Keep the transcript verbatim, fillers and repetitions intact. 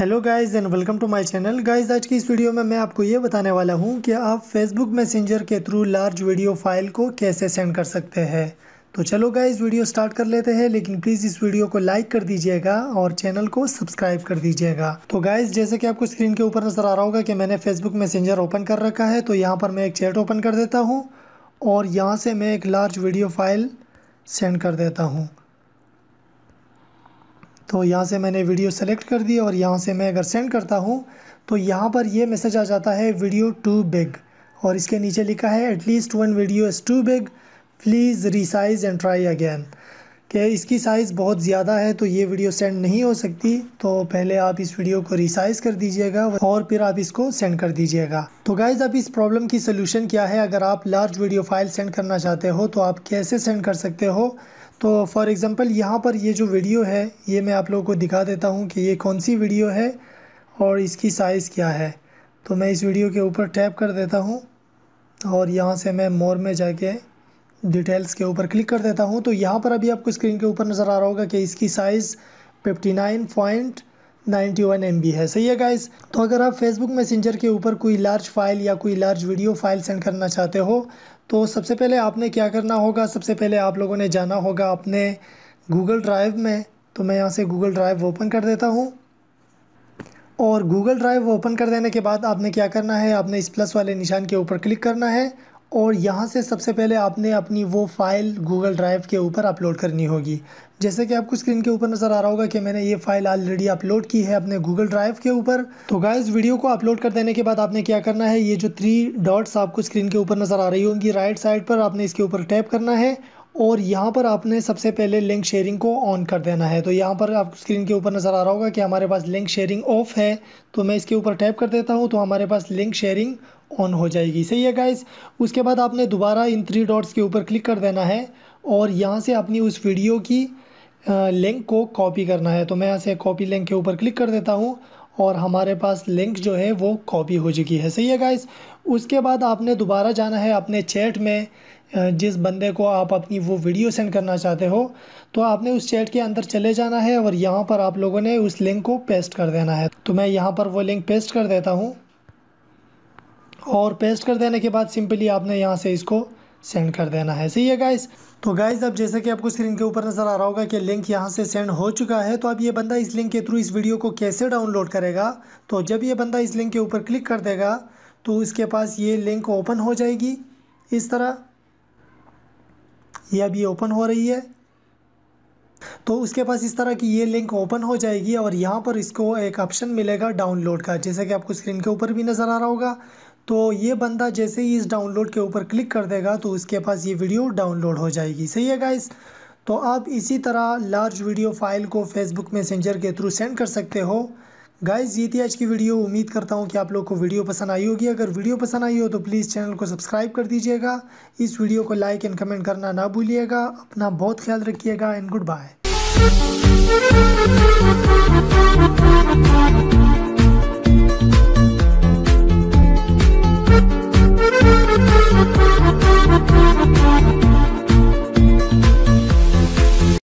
Hello guys and welcome to my channel. Guys आज की इस वीडियो में मैं आपको ये बताने वाला हूँ कि आप फेसबुक मैसेंजर के थ्रू लार्ज वीडियो फाइल को कैसे सेंड कर सकते हैं। तो चलो गाइस वीडियो स्टार्ट कर लेते हैं, लेकिन प्लीज़ इस वीडियो को लाइक कर दीजिएगा और चैनल को सब्सक्राइब कर दीजिएगा। तो गाइस जैसे कि आपको स्क्रीन के ऊपर नज़र आ रहा होगा कि मैंने फेसबुक मैसेंजर ओपन कर रखा है। तो यहाँ पर मैं एक चैट ओपन कर देता हूँ और यहाँ से मैं एक लार्ज वीडियो फाइल सेंड कर देता हूँ। तो यहाँ से मैंने वीडियो सेलेक्ट कर दी और यहाँ से मैं अगर सेंड करता हूँ तो यहाँ पर ये मैसेज आ जाता है वीडियो टू बिग, और इसके नीचे लिखा है at least one video is too big, please resize and try again. कि इसकी साइज़ बहुत ज़्यादा है तो ये वीडियो सेंड नहीं हो सकती। तो पहले आप इस वीडियो को रिसाइज कर दीजिएगा और फिर आप इसको सेंड कर दीजिएगा। तो गाइज अब इस प्रॉब्लम की सोल्यूशन क्या है। अगर आप लार्ज वीडियो फाइल सेंड करना चाहते हो तो आप कैसे सेंड कर सकते हो। तो फॉर एग्ज़ाम्पल यहाँ पर ये जो वीडियो है ये मैं आप लोगों को दिखा देता हूँ कि ये कौन सी वीडियो है और इसकी साइज़ क्या है। तो मैं इस वीडियो के ऊपर टैप कर देता हूँ और यहाँ से मैं मोर में जाके डिटेल्स के ऊपर क्लिक कर देता हूँ। तो यहाँ पर अभी आपको स्क्रीन के ऊपर नज़र आ रहा होगा कि इसकी size fifty nine point ninety one M B है। सही है गाइस। तो अगर आप फेसबुक मैसेंजर के ऊपर कोई लार्ज फाइल या कोई लार्ज वीडियो फाइल सेंड करना चाहते हो तो सबसे पहले आपने क्या करना होगा, सबसे पहले आप लोगों ने जाना होगा अपने गूगल ड्राइव में। तो मैं यहाँ से गूगल ड्राइव ओपन कर देता हूँ और गूगल ड्राइव ओपन कर देने के बाद आपने क्या करना है, आपने इस प्लस वाले निशान के ऊपर क्लिक करना है और यहाँ से सबसे पहले आपने अपनी वो फाइल गूगल ड्राइव के ऊपर अपलोड करनी होगी। जैसे कि आपको स्क्रीन के ऊपर नज़र आ रहा होगा कि मैंने ये फाइल ऑलरेडी अपलोड की है अपने गूगल ड्राइव के ऊपर। तो गाइस वीडियो को अपलोड कर देने के बाद आपने क्या करना है, ये जो थ्री डॉट्स आपको स्क्रीन के ऊपर नज़र आ रही होंगी राइट साइड पर, आपने इसके ऊपर टैप करना है और यहाँ पर आपने सबसे पहले लिंक शेयरिंग को ऑन कर देना है। तो यहाँ पर आपको स्क्रीन के ऊपर नज़र आ रहा होगा कि हमारे पास लिंक शेयरिंग ऑफ है। तो मैं इसके ऊपर टैप कर देता हूँ तो हमारे पास लिंक शेयरिंग ऑन हो जाएगी। सही है गाइस। उसके बाद आपने दोबारा इन थ्री डॉट्स के ऊपर क्लिक कर देना है और यहाँ से अपनी उस वीडियो की लिंक को कॉपी करना है। तो मैं यहाँ से कॉपी लिंक के ऊपर क्लिक कर देता हूँ और हमारे पास लिंक जो है वो कॉपी हो चुकी है। सही है गाइस। उसके बाद आपने दोबारा जाना है अपने चैट में, जिस बंदे को आप अपनी वो वीडियो सेंड करना चाहते हो तो आपने उस चैट के अंदर चले जाना है और यहाँ पर आप लोगों ने उस लिंक को पेस्ट कर देना है। तो मैं यहाँ पर वो लिंक पेस्ट कर देता हूँ और पेस्ट कर देने के बाद सिंपली आपने यहाँ से इसको सेंड कर देना है। सही है गाइस। तो गाइस अब जैसे कि आपको स्क्रीन के ऊपर नज़र आ रहा होगा कि लिंक यहाँ से सेंड हो चुका है। तो अब ये बंदा इस लिंक के थ्रू इस वीडियो को कैसे डाउनलोड करेगा। तो जब ये बंदा इस लिंक के ऊपर क्लिक कर देगा तो उसके पास ये लिंक ओपन हो जाएगी इस तरह। ये अब ये ओपन हो रही है तो उसके पास इस तरह की ये लिंक ओपन हो जाएगी और यहाँ पर इसको एक ऑप्शन मिलेगा डाउनलोड का, जैसे कि आपको स्क्रीन के ऊपर भी नज़र आ रहा होगा। तो ये बंदा जैसे ही इस डाउनलोड के ऊपर क्लिक कर देगा तो उसके पास ये वीडियो डाउनलोड हो जाएगी। सही है गाइस। तो आप इसी तरह लार्ज वीडियो फाइल को फेसबुक मैसेंजर के थ्रू सेंड कर सकते हो। गाइस ये थी आज की वीडियो। उम्मीद करता हूँ कि आप लोग को वीडियो पसंद आई होगी। अगर वीडियो पसंद आई हो तो प्लीज़ चैनल को सब्सक्राइब कर दीजिएगा। इस वीडियो को लाइक एंड कमेंट करना ना भूलिएगा। अपना बहुत ख्याल रखिएगा एंड गुड बाय।